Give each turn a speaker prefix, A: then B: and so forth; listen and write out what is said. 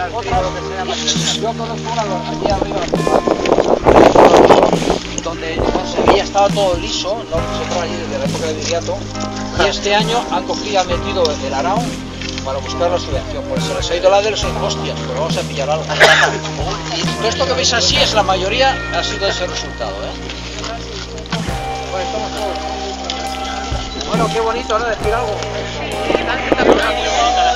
A: Yo conozco una aquí arriba, donde se veía estaba todo liso, no se fue allí desde la época de Viriato, y este año han cogido, han metido el arao para buscar la subvención. Pues se les ha ido la de los hostias, pero vamos a pillar algo. Y todo esto que veis así es la mayoría, ha sido ese resultado, Bueno, qué bonito, ¿no? Decir algo.